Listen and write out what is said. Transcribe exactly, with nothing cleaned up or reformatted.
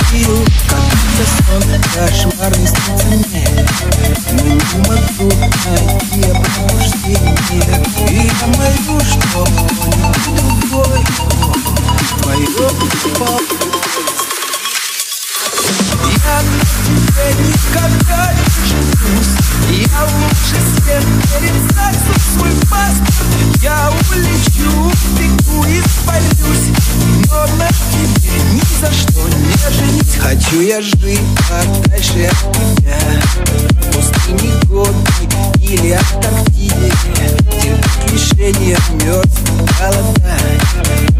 видел, как будто сон кошмарный снится мне. Но не могу найти пробуждение. И я молю, что он другой твое пол. Я на тебе никогда не женюсь. Я лучше всех перед ЗАГСом свой паспорт я улечу, бегу и спалюсь. Но на тебе ни за что не женить. Хочу я жить подальше от тебя, в пустыне годы или Антарктиде, где лишение мертв голодать.